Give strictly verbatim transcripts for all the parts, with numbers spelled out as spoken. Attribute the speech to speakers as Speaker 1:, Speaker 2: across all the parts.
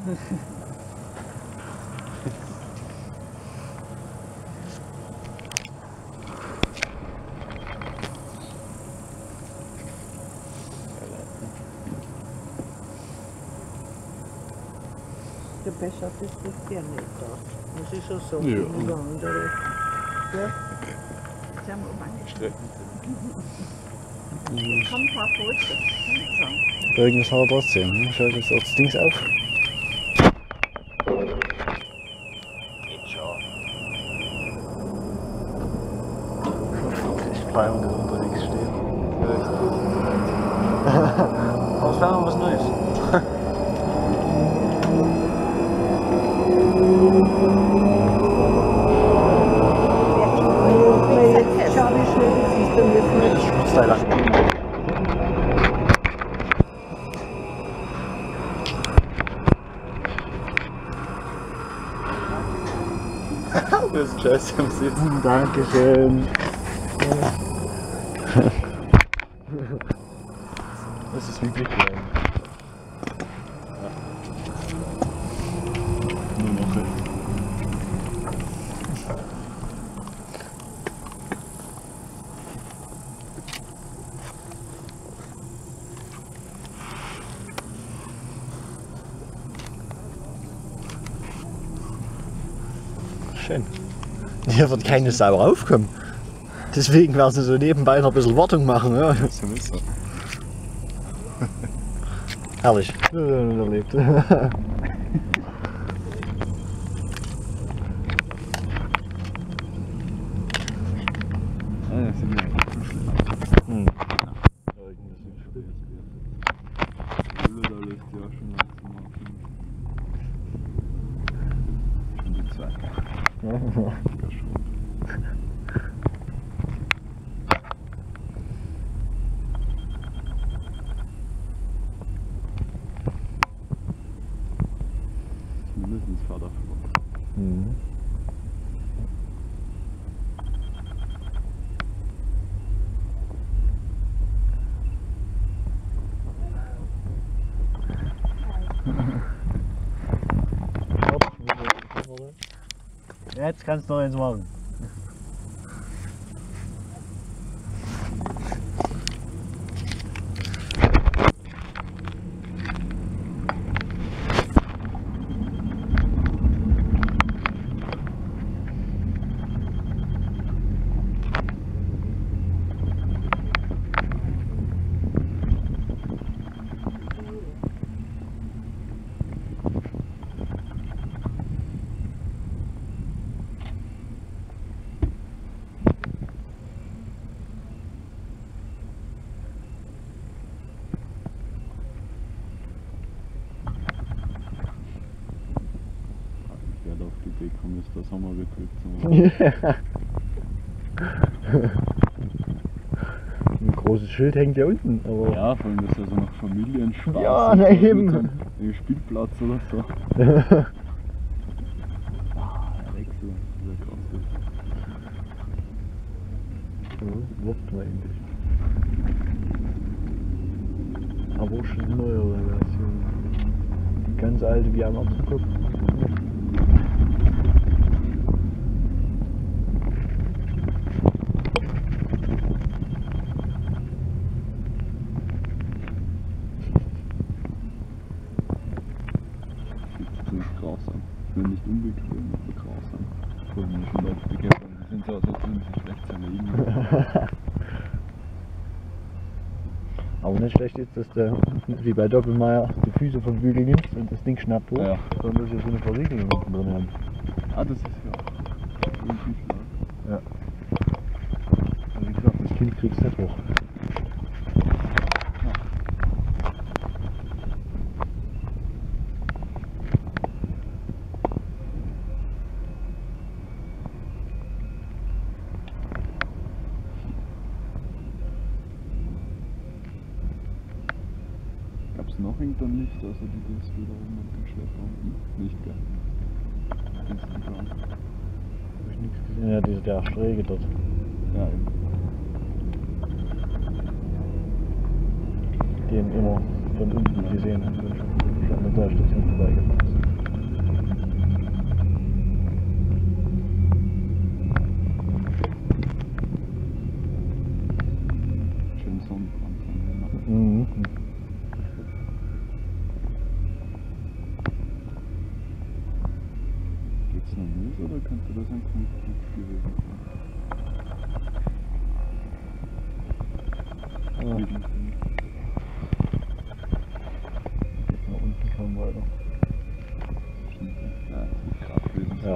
Speaker 1: Der Becher ist das vier Meter. Das ist schon so.
Speaker 2: Ja.
Speaker 1: Ja. Sie haben um angestreckt. Ich kann ein paar Fotos.
Speaker 2: Irgendwas hat er trotzdem. Ne? Schaut jetzt auch das Ding auf. Geht schon. Ich frei und unterwegs stehen. Aber es wäre noch was Neues. Das Schmutzteil an. Das ist scheiße am Sitzen. Dankeschön. Das ist wirklich klein. Ja. Nur noch. Schön. Hier wird keine Sau raufkommen. Deswegen werden sie so nebenbei noch ein bisschen Wartung machen. Ja. So ist das. Herrlich. Erlebt. Hm.
Speaker 3: Mindestens Förderverbot.
Speaker 2: Mhm. Jetzt kannst du noch eins machen.
Speaker 3: Kommen ist der Sommerbetrieb zum
Speaker 2: Ein großes Schild hängt ja unten, aber.
Speaker 3: Ja, vor allem das ist ja so nach Familienspaß.
Speaker 2: Ja, na eben.
Speaker 3: Ein Spielplatz oder so. Ah, der Wechsel, das ist ja krass.
Speaker 2: So, wird man endlich. Aber schon eine neuere Version. Die ganz alte wie am Apfelkopf.
Speaker 3: Grausam. Nur nicht unbequem, aber grausam. Vor allem schon oft begehrt, die sind so, als ob sie sich schlecht zerlegen.
Speaker 2: Aber nicht schlecht ist, dass der, wie bei Doppelmeier, die Füße vom Bügel nimmst und das Ding schnappt hoch,
Speaker 3: Ja.
Speaker 2: sondern dass wir so eine Versiegelung unten drin haben.
Speaker 3: Ah, das ist ja auch irgendwie stark.
Speaker 2: Ja. Also wie gesagt, das Kind kriegst du nicht hoch.
Speaker 3: Gab es noch irgendein Licht, außer die das wiederum mit dem Schlepper unten? Nicht, gell? Instagram.
Speaker 2: Hab ich nichts gesehen. Ja, der, der Schräge dort.
Speaker 3: Ja, eben.
Speaker 2: Den immer von unten gesehen haben, wenn schon an der Station vorbeigefahren ist.
Speaker 3: Vermös oder könnte das ein Konflikt gewesen sein?
Speaker 2: Ja.
Speaker 3: Irgendwie.
Speaker 2: Nach unten fahren weiter.
Speaker 3: Stimmt, ja, das wird krass gewesen sein.
Speaker 2: Ja.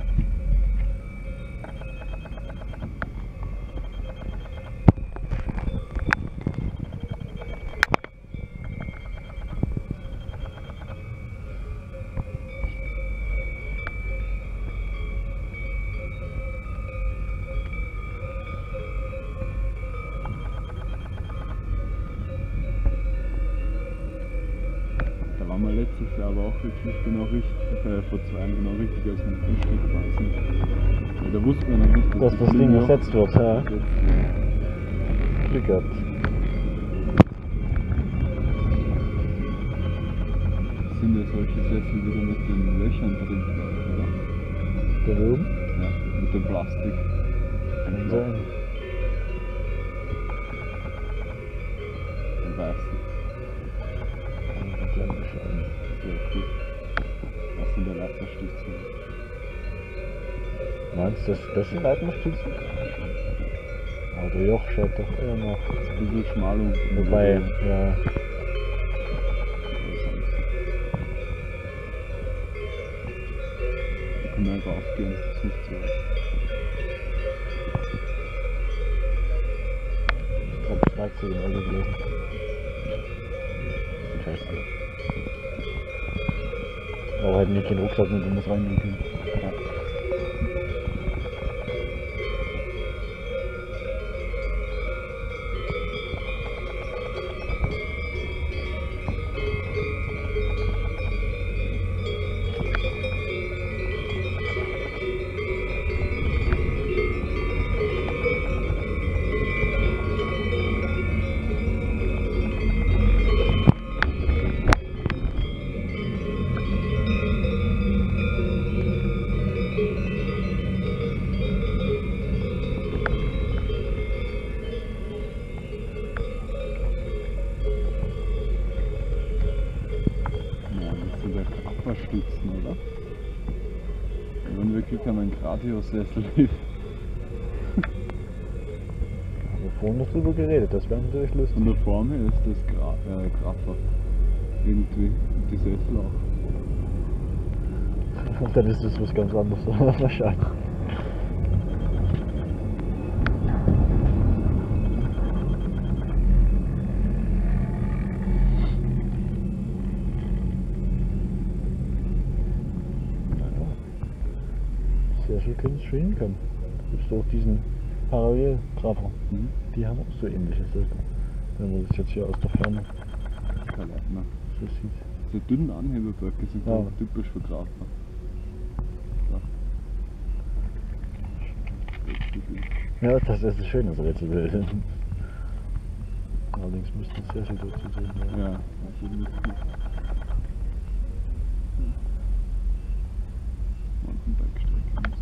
Speaker 3: Da waren wir letztes Jahr aber auch wirklich genau richtig, äh, vor zwei Jahren genau richtig, als wir mit dem Stück gefahren sind. Weil da wussten wir noch nicht, dass,
Speaker 2: Dass das Ding
Speaker 3: Linie
Speaker 2: ersetzt wird, ja.
Speaker 3: jetzt,
Speaker 2: Glück gehabt.
Speaker 3: das sind ja solche Sessel wieder mit den Löchern drin, oder?
Speaker 2: Da oben?
Speaker 3: Ja, mit dem Plastik.
Speaker 2: Kann sein.
Speaker 3: Den weißen.
Speaker 2: Ein kleiner Schaden.
Speaker 3: Sehr cool. Das sind der Leiterstützen.
Speaker 2: Meinst du, das, das sind Leitnerstützen? Aber der Joch schaut doch eher noch.
Speaker 3: Ein bisschen schmal und
Speaker 2: Wobei, ja.
Speaker 3: Da können wir einfach aufgehen, das ist nicht so weit.
Speaker 2: Ich hab das Werkzeug im Auto gelassen. Scheiße. Aber halt nicht den Rucksack mit, um das reinnehmen können.
Speaker 3: Ja. Stützen, oder? Wenn wir Glück haben, ein Gradiosessel hilft.
Speaker 2: Wir haben vorhin noch drüber geredet, das wäre natürlich lustig.
Speaker 3: Von der Form her ist das Gra äh, Graffer. Irgendwie. Und die Sessel auch.
Speaker 2: Und dann ist das was ganz anderes, wahrscheinlich. Sehr schön können es schon hinkommen. Da gibt es auch diesen Parallelgraffer.
Speaker 3: Mhm.
Speaker 2: Die haben auch so ähnliche Sachen. Wenn man das jetzt hier aus der Ferne
Speaker 3: Leitner.
Speaker 2: so sieht.
Speaker 3: Diese dünnen Anheberböcke sind
Speaker 2: Ja.
Speaker 3: auch typisch für Grafner. Ja.
Speaker 2: Ja, das ist das Schöne, das Rätselbild. Allerdings müsste es sehr viel dazu sehen. Ja.
Speaker 3: Ja, auf jeden Fall. Mountainbike-Strecke muss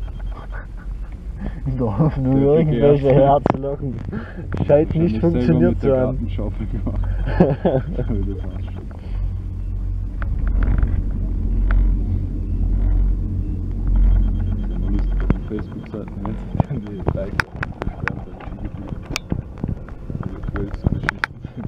Speaker 3: da auch.
Speaker 2: In der Hoffnung, irgendwelche Herzen locken. Scheint nicht funktioniert zu haben.
Speaker 3: Ich habe mit der Gartenschaufel gemacht. Aber das war's schon. Das ist immer lustig auf den Facebook-Seiten, wenn sich dann die Likes beschweren beim Skigebiet. Die Trails so beschissen sind.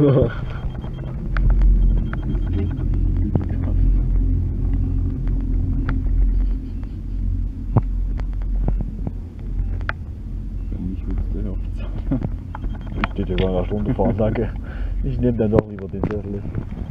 Speaker 2: Steht ja gar eine Stunde fahren, danke. Ich nehme dann doch lieber den Sessel. Ja,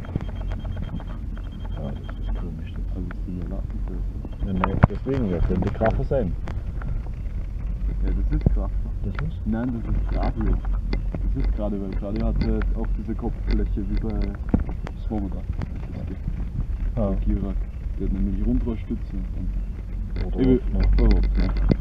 Speaker 2: das ist komisch. Das.
Speaker 3: Also es sind ja Lattenfilter.
Speaker 2: Ja, nein, deswegen, ja, könnte Graffer sein.
Speaker 3: Ja, das ist Graffer.
Speaker 2: Das ist?
Speaker 3: Nein, das ist Radio. Das ist gerade, weil gerade hat er auch diese Kopffläche wie bei Svoboda.
Speaker 2: Ah.
Speaker 3: Der Girak. Der hat nämlich Rundrohrstütze.
Speaker 2: Oder
Speaker 3: Ich will,
Speaker 2: Hopf, ne?
Speaker 3: Hopf, ne?